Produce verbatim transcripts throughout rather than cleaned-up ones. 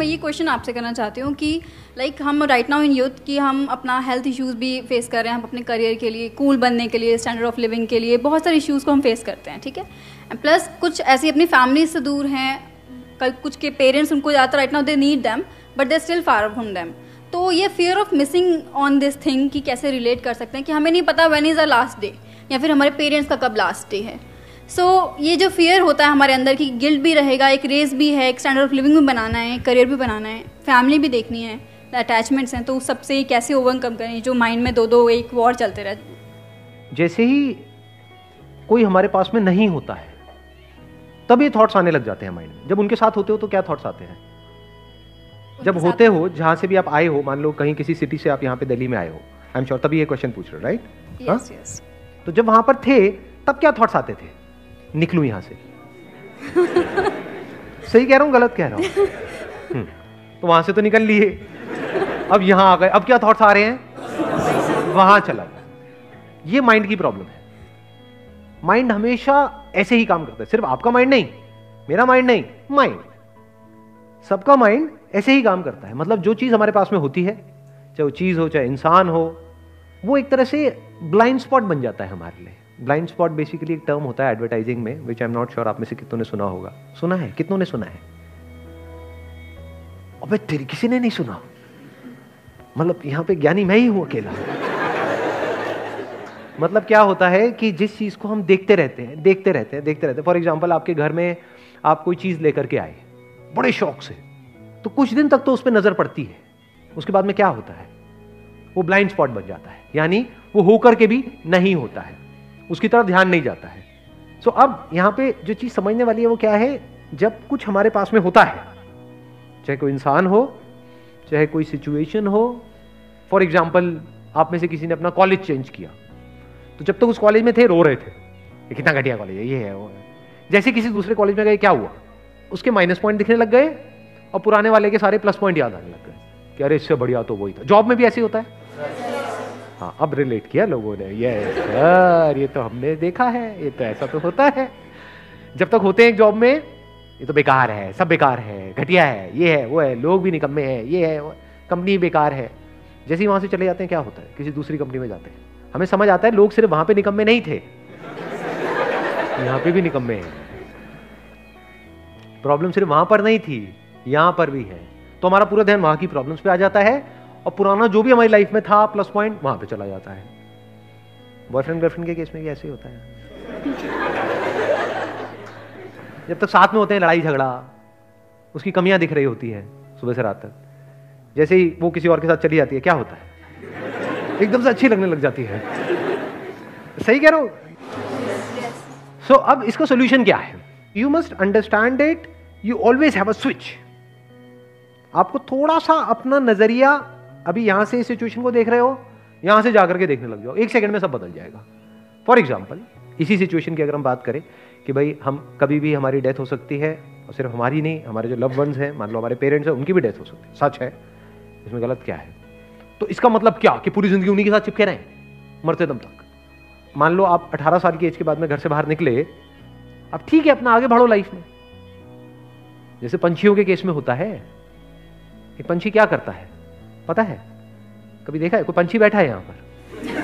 मैं ये क्वेश्चन आपसे करना चाहती हूँ कि लाइक हम राइट नाउ इन यूथ कि हम अपना हेल्थ इश्यूज़ भी फेस कर रहे हैं, हम अपने करियर के लिए, कूल बनने के लिए, स्टैंडर्ड ऑफ लिविंग के लिए बहुत सारे इश्यूज़ को हम फेस करते हैं, ठीक है। प्लस कुछ ऐसी अपनी फैमिली से दूर हैं, कल कुछ के पेरेंट्स उनको ज़्यादातर right now they need them but they still far from them. तो ये fear of missing on this thing कि कैसे रिलेट कर सकते हैं कि हमें नहीं पता when is a last day या फिर हमारे पेरेंट्स का कब लास्ट डे है। सो so, ये जो फियर होता है हमारे अंदर की गिल्ट भी रहेगा, एक रेस भी है, एक स्टैंडर्ड ऑफ लिविंग भी बनाना है, करियर भी बनाना है, फैमिली भी देखनी है, अटैचमेंट्स हैं, तो उस सबसे कैसे ओवरकम करें जो माइंड में दो दो एक वॉर चलते रहते। जैसे ही कोई हमारे पास में नहीं होता है तब ये थॉट्स आने लग जाते हैं माइंड में। जब उनके साथ होते हो तो क्या थॉट्स आते हैं? जब होते हो, जहां से भी आप आए हो, मान लो कहीं किसी सिटी से आप यहाँ पे दिल्ली में आए हो, आई एम श्योर तभी ये क्वेश्चन पूछ रहे हो, राइट? Yes yes. तो जब वहां पर थे तब क्या थॉट्स आते थे? निकलूं यहां से। सही कह रहा हूं, गलत कह रहा हूं? तो वहां से तो निकल लिए, अब यहां आ गए, अब क्या थॉट्स आ रहे हैं? वहां चला गया। ये माइंड की प्रॉब्लम है। माइंड हमेशा ऐसे ही काम करता है, सिर्फ आपका माइंड नहीं, मेरा माइंड नहीं, माइंड, सबका माइंड ऐसे ही काम करता है। मतलब जो चीज हमारे पास में होती है, चाहे वो चीज हो चाहे इंसान हो, वो एक तरह से ब्लाइंड स्पॉट बन जाता है हमारे लिए। ब्लाइंड स्पॉट बेसिकली एक टर्म होता है एडवर्टाइजिंग में, which I am not sure आप में से कितनों ने सुना होगा। सुना है? कितनों ने सुना है? अबे तेरी किसी ने नहीं सुना? मतलब यहां पे ज्ञानी मैं ही हूं अकेला। मतलब क्या होता है कि जिस चीज को हम देखते रहते हैं देखते रहते हैं देखते रहते हैं, फॉर एग्जाम्पल आपके घर में आप कोई चीज लेकर के आए बड़े शौक से, तो कुछ दिन तक तो उस पर नजर पड़ती है, उसके बाद में क्या होता है? वो ब्लाइंड स्पॉट बन जाता है, यानी वो होकर के भी नहीं होता है, उसकी तरफ ध्यान नहीं जाता है। सो so, अब यहां पे जो चीज समझने वाली है वो क्या है, जब कुछ हमारे पास में होता है, चाहे कोई इंसान हो चाहे कोई सिचुएशन हो, फॉर एग्जाम्पल आप में से किसी ने अपना कॉलेज चेंज किया, तो जब तक उस कॉलेज में थे रो रहे थे ये कितना घटिया कॉलेज है, ये है वो है। जैसे किसी दूसरे कॉलेज में गए, क्या हुआ? उसके माइनस पॉइंट दिखने लग गए और पुराने वाले के सारे प्लस पॉइंट याद आने लग गए कि अरे इससे बढ़िया तो वही था। जॉब में भी ऐसे होता है। हाँ, अब रिलेट किया लोगों ने, ये सर ये तो हमने देखा है, ये तो ऐसा तो होता है। जब तक होते हैं एक जॉब में, ये तो बेकार है, सब बेकार है, घटिया है, ये है वो है, लोग भी निकम्मे हैं, ये है वो, कंपनी बेकार है। जैसे ही वहां से चले जाते हैं क्या होता है? किसी दूसरी कंपनी में जाते हैं, हमें समझ आता है लोग सिर्फ वहां पे निकम्मे नहीं थे, यहां पे भी निकम्मे हैं। प्रॉब्लम सिर्फ वहां पर नहीं थी, यहां पर भी है। तो हमारा पूरा ध्यान वहां की प्रॉब्लम्स पे आ जाता है और पुराना जो भी हमारी लाइफ में था प्लस पॉइंट वहां पे चला जाता है। बॉयफ्रेंड गर्लफ्रेंड के केस में भी ऐसे ही होता है। जब तक साथ में होते हैं लड़ाई झगड़ा, उसकी कमियां दिख रही होती है सुबह से रात तक। जैसे ही वो किसी और के साथ चली जाती है, क्या होता है? एकदम से अच्छी लगने लग जाती है। सही कह रहा हूं? सो अब इसका सोल्यूशन क्या है? You must understand it, you always have a switch. आपको थोड़ा सा अपना नजरिया, अभी यहां से इस सिचुएशन को देख रहे हो, यहां से जाकर के देखने लग जाओ, एक सेकंड में सब बदल जाएगा। फॉर एग्जाम्पल इसी सिचुएशन की अगर हम बात करें कि भाई हम कभी भी हमारी डेथ हो सकती है, और सिर्फ हमारी नहीं, हमारे जो लव वंस हैं, मान लो हमारे पेरेंट्स हैं, उनकी भी डेथ हो सकती है। सच है, इसमें गलत क्या है? तो इसका मतलब क्या कि पूरी जिंदगी उन्हीं के साथ चिपके रहें मरते दम तक? मान लो आप अठारह साल की एज के बाद में घर से बाहर निकले, अब ठीक है अपना आगे बढ़ो लाइफ में। जैसे पंछियों के केस में होता है, एक पंछी क्या करता है पता है? कभी देखा है? कोई पंछी बैठा है यहां पर,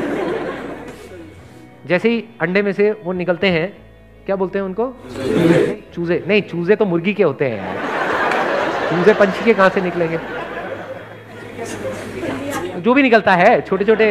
जैसे ही अंडे में से वो निकलते हैं, क्या बोलते हैं उनको? चूजे। नहीं, चूजे तो मुर्गी के होते हैं यार, चूजे पंछी के कहां से निकलेंगे? जो भी निकलता है, छोटे छोटे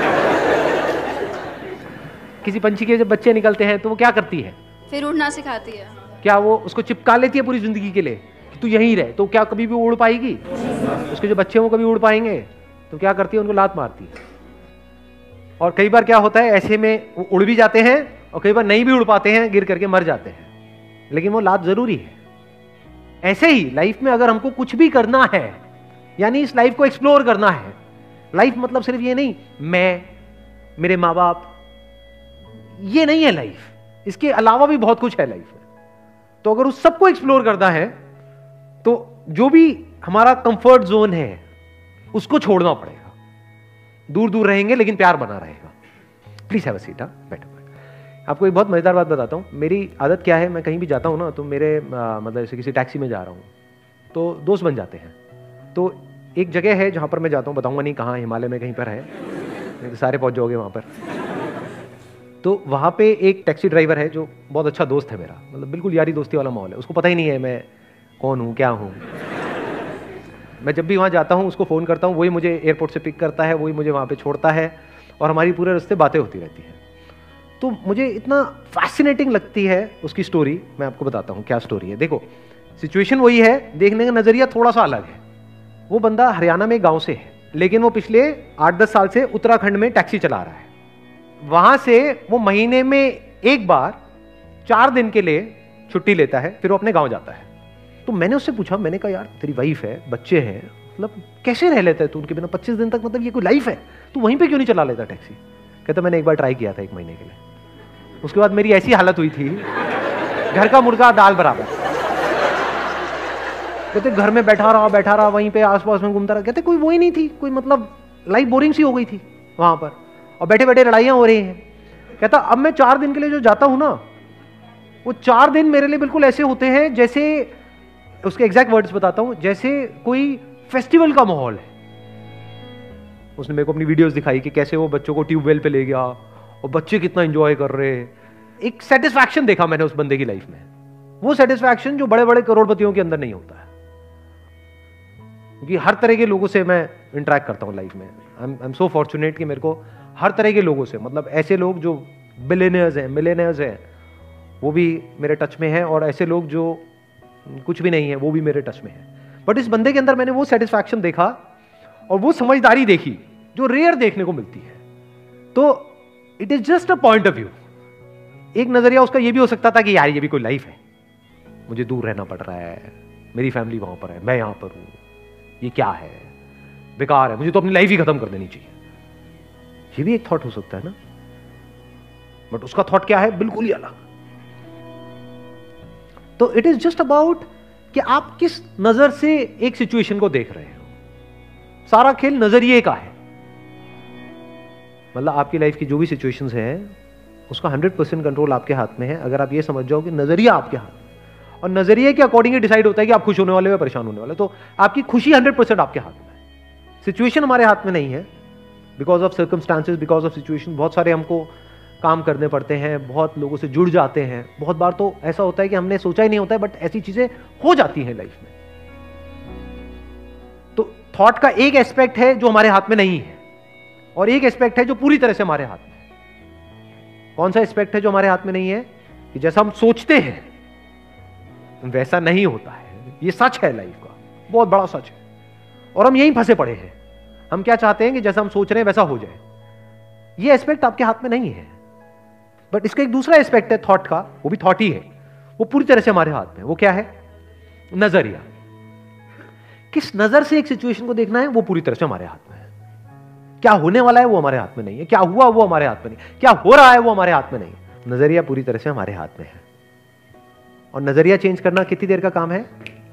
किसी पंछी के जब बच्चे निकलते हैं तो वो क्या करती है? फिर उड़ना सिखाती है। क्या वो उसको चिपका लेती है पूरी जिंदगी के लिए कि तू यहीं रहे? तो क्या कभी भी उड़ पाएगी? उसके जो बच्चे हैं वो कभी उड़ पाएंगे? तो क्या करती है? उनको लात मारती है। और कई बार क्या होता है, ऐसे में वो उड़ भी जाते हैं और कई बार नहीं भी उड़ पाते हैं, गिर करके मर जाते हैं, लेकिन वो लात जरूरी है। ऐसे ही लाइफ में अगर हमको कुछ भी करना है, यानी इस लाइफ को एक्सप्लोर करना है, लाइफ मतलब सिर्फ ये नहीं मैं मेरे माँ बाप, ये नहीं है लाइफ, इसके अलावा भी बहुत कुछ है लाइफ में। तो अगर उस सबको एक्सप्लोर करना है तो जो भी हमारा कंफर्ट जोन है उसको छोड़ना पड़ेगा। दूर दूर रहेंगे लेकिन प्यार बना रहेगा। Please have a seat. बैठो। आपको एक बहुत मजेदार बात बताता हूं। मेरी आदत क्या है, मैं कहीं भी जाता हूं ना तो मेरे आ, मतलब जैसे किसी टैक्सी में जा रहा हूं तो दोस्त बन जाते हैं। तो एक जगह है जहाँ पर मैं जाता हूँ, बताऊँगा नहीं कहाँ, हिमालय में कहीं पर है, नहीं तो सारे पहुँच जाओगे वहाँ पर। तो वहाँ पे एक टैक्सी ड्राइवर है जो बहुत अच्छा दोस्त है मेरा, मतलब बिल्कुल यारी दोस्ती वाला माहौल है। उसको पता ही नहीं है मैं कौन हूँ, क्या हूँ। मैं जब भी वहाँ जाता हूँ उसको फ़ोन करता हूँ, वही मुझे एयरपोर्ट से पिक करता है, वही मुझे वहाँ पे छोड़ता है, और हमारी पूरे रास्ते बातें होती रहती हैं। तो मुझे इतना फैसिनेटिंग लगती है उसकी स्टोरी। मैं आपको बताता हूँ क्या स्टोरी है। देखो, सिचुएशन वही है, देखने का नज़रिया थोड़ा सा अलग है। वो बंदा हरियाणा में गाँव से है, लेकिन वो पिछले आठ दस साल से उत्तराखंड में टैक्सी चला रहा है। वहाँ से वो महीने में एक बार चार दिन के लिए छुट्टी लेता है, फिर वो अपने गाँव जाता है। तो मैंने उससे पूछा, मैंने कहा यार तेरी वाइफ है, बच्चे हैं, मतलब कैसे रह लेता है तू उनके बिना पच्चीस दिन तक, मतलब ये कोई लाइफ है, तू वहीं पे क्यों नहीं चला लेता टैक्सी? कहता मैंने एक बार ट्राई किया था एक महीने के लिए, उसके बाद मेरी ऐसी हालत हुई थी, घर का मुर्गा दाल बराबर। कहते घर में बैठा रहा बैठा रहा वहीं पे आसपास में घूमता रहा। कहते कोई वो ही नहीं थी, कोई मतलब लाइफ बोरिंग सी हो गई थी वहां पर, और बैठे बैठे लड़ाइयां हो रही हैं। कहता अब मैं चार दिन के लिए जो जाता हूं ना, वो चार दिन मेरे लिए बिल्कुल ऐसे होते हैं जैसे, उसके एग्जैक्ट वर्ड्स बताता हूं, जैसे कोई फेस्टिवल का माहौल है। उसने मेरे को अपनी वीडियोस दिखाई कि कैसे वो बच्चों को ट्यूबवेल पे ले गया और बच्चे कितना एंजॉय कर रहे हैं। एक सेटिस्फैक्शन देखा मैंने उस बंदे की लाइफ में, वो सेटिस्फैक्शन जो बड़े बड़े करोड़पतियों के अंदर नहीं होता है। क्योंकि हर तरह के लोगों से मैं इंटरेक्ट करता हूं लाइफ में। आई एम सो फॉर्चुनेट कि मेरे को हर तरह के लोगों से, मतलब ऐसे लोग जो बिलियनियर्स हैं, मिलियनियर्स हैं, वो भी मेरे टच में हैं, और ऐसे लोग जो कुछ भी नहीं है वो भी मेरे टच में है। बट इस बंदे के अंदर मैंने वो सेटिस्फैक्शन देखा और वो समझदारी देखी जो रेयर देखने को मिलती है। तो it is just a point of view. एक नजरिया उसका ये भी हो सकता था कि यार ये भी कोई लाइफ है, मुझे दूर रहना पड़ रहा है, मेरी फैमिली वहां पर है, मैं यहां पर हूं, ये क्या है, बेकार है, मुझे तो अपनी लाइफ ही खत्म कर देनी चाहिए। ये भी एक थॉट हो सकता है ना। बट उसका थॉट क्या है, बिल्कुल ही अलग। तो इट इज जस्ट अबाउट कि आप किस नजर से एक सिचुएशन को देख रहे हो। सारा खेल नजरिए का है। मतलब आपकी लाइफ की जो भी सिचुएशंस हैं उसका हंड्रेड परसेंट कंट्रोल आपके हाथ में है, अगर आप ये समझ जाओ कि नजरिया आपके हाथ में, और नजरिए के अकॉर्डिंग डिसाइड होता है कि आप खुश होने वाले हो या परेशान होने वाले। तो आपकी खुशी हंड्रेड परसेंट आपके हाथ में है, सिचुएशन हमारे हाथ में नहीं है। Because of circumstances, because of situation, बहुत सारे हमको काम करने पड़ते हैं, बहुत लोगों से जुड़ जाते हैं। बहुत बार तो ऐसा होता है कि हमने सोचा ही नहीं होता है, बट ऐसी चीजें हो जाती हैं लाइफ में। तो थॉट का एक एस्पेक्ट है जो हमारे हाथ में नहीं है, और एक एस्पेक्ट है जो पूरी तरह से हमारे हाथ में है। कौन सा एस्पेक्ट है जो हमारे हाथ में नहीं है? कि जैसा हम सोचते हैं वैसा नहीं होता है। ये सच है, लाइफ का बहुत बड़ा सच है, और हम यहीं फंसे पड़े हैं। हम क्या चाहते हैं कि जैसा हम सोच रहे हैं वैसा हो जाए। ये एस्पेक्ट आपके हाथ में नहीं है। बट इसका एक दूसरा एस्पेक्ट है थॉट का, वो भी थॉट ही है, वो पूरी तरह से हमारे हाथ में। वो क्या है? नजरिया। किस नजर से एक सिचुएशन को देखना है वो पूरी तरह से हमारे हाथ में है। क्या होने वाला है वो हमारे हाथ में नहीं है, क्या हुआ वो हमारे हाथ में नहीं, क्या हो रहा है वो हमारे हाथ में नहीं है। नजरिया पूरी तरह से हमारे हाथ में है। और नजरिया चेंज करना कितनी देर का काम है?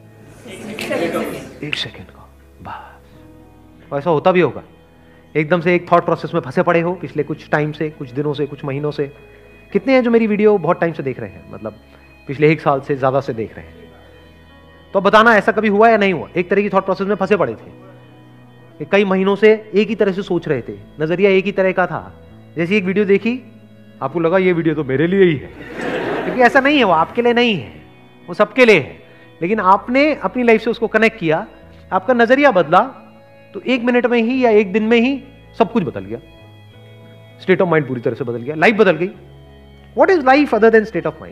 एक सेकेंड का बस। और ऐसा होता भी होगा, एकदम से एक थॉट प्रोसेस में फंसे पड़े हो पिछले कुछ टाइम से, कुछ दिनों से, कुछ महीनों से। कितने हैं जो मेरी वीडियो बहुत टाइम से देख रहे हैं, मतलब पिछले एक साल से ज्यादा से देख रहे हैं? तो बताना ऐसा कभी हुआ या नहीं हुआ? एक तरह की थॉट प्रोसेस में फंसे पड़े थे, कई महीनों से एक ही तरह से सोच रहे थे, नजरिया एक ही तरह का था। जैसे एक वीडियो देखी, आपको लगा ये वीडियो तो मेरे लिए ही है, क्योंकि ऐसा नहीं है, वो आपके लिए नहीं है, वो सबके लिए है। लेकिन आपने अपनी लाइफ से उसको कनेक्ट किया, आपका नजरिया बदला, तो एक मिनट में ही या एक दिन में ही सब कुछ बदल गया। स्टेट ऑफ माइंड पूरी तरह से बदल गया, लाइफ बदल गई। What is life other than state of mind?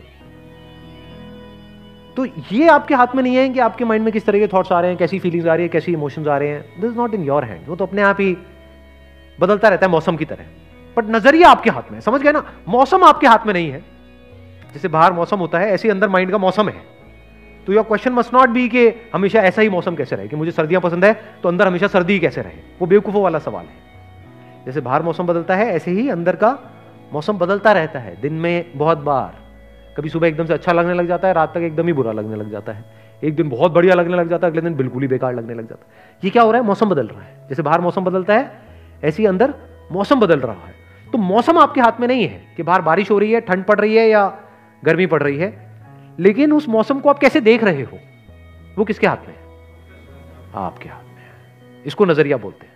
तो ये आपके हाथ में नहीं है कि आपके माइंड में किस तरह के थॉट्स आ रहे हैं, कैसी फीलिंग्स आ रही है, कैसी इमोशंस आ रहे हैं। This is not in your hand. वो तो अपने आप ही बदलता रहता है मौसम की तरह। बट नजरिया आपके हाथ में है, समझ गए ना? मौसम आपके हाथ में नहीं है। जैसे बाहर मौसम होता है, ऐसे अंदर माइंड का मौसम है। तो your question must not be कि हमेशा ऐसा ही मौसम कैसे रहे, कि मुझे सर्दियां पसंद है तो अंदर हमेशा सर्दी ही कैसे रहे। वो बेवकूफों वाला सवाल है। जैसे बाहर मौसम बदलता है, ऐसे ही अंदर का मौसम बदलता रहता है। दिन में बहुत बार, कभी सुबह एकदम से अच्छा लगने लग जाता है, रात तक एकदम ही बुरा लगने लग जाता है। एक दिन बहुत बढ़िया लगने लग जाता है, अगले दिन बिल्कुल ही बेकार लगने लग जाता है। ये क्या हो रहा है? मौसम बदल रहा है। जैसे बाहर मौसम बदलता है, ऐसे ही अंदर मौसम बदल रहा है। तो मौसम आपके हाथ में नहीं है कि बाहर बारिश हो रही है, ठंड पड़ रही है या गर्मी पड़ रही है, लेकिन उस मौसम को आप कैसे देख रहे हो वो किसके हाथ में है? आपके हाथ में है। इसको नजरिया बोलते हैं।